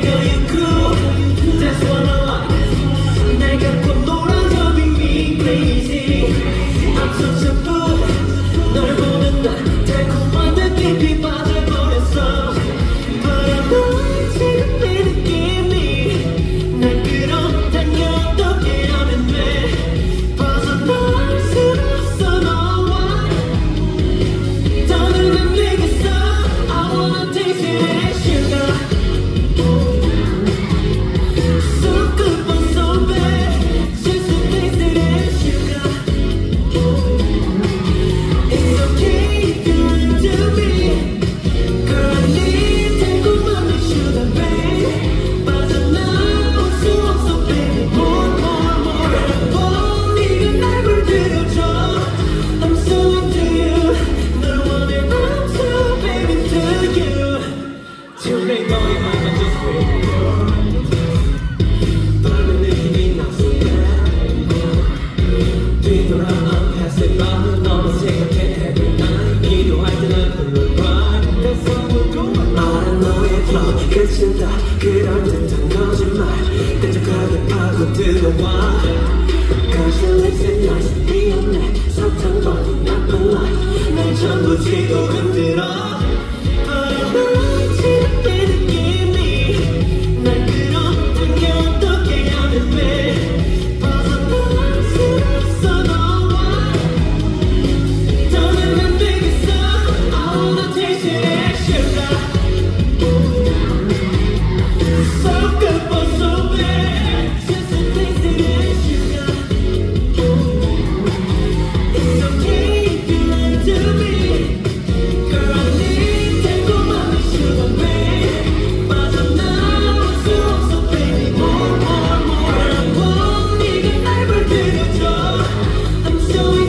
Girl, you cool. That's what I like. 날 갖고 놀아줘, make me crazy. I'm such a fool. 널 보는 날 달콤한 느낌이 빠져버렸어. But I know 지금 내 느낌이 날 끌어당겨 어떻게 하면 돼. 벗어날 수 없어 너와. 더는 안 되겠어. I wanna taste it as sugar. So good but so bad. Just to taste it as sugar. It's okay if you lie to me. Girl, I need 달콤한 내 sugar, babe. 빠져나올 수 없어, baby. More, more, more. 네가 날 물들여줘. I'm so into you. 널 원해, I'm so baby into you. Till they know you might not just wait. 떨리는 느낌이 나 뒤돌아 I'm past it. 나는 너를 생각해 every night. 필요할 때는 불러봐. That's how we're going. 말한 너의 flow 끝은 다 그럴듯한 거짓말. 끈적하게 파고들어와. Cause your lips and eyes 비었네. 사탕 버린 나쁜 lie. 날 전부 쥐고 흔들어. But I know 지금 내 느낌이 날 끌어당겨 어떻게 하면 돼. 벗어날 수 없어 너와. 더는 안 되겠어. I wanna taste it as sugar. So good but so bad. Just to taste it as sugar. It's okay if you lie to me. Girl, I need 달콤한 내 sugar, babe. 빠져나올 수 없어, baby. More, more, more. 네가 날 물들여줘. I'm so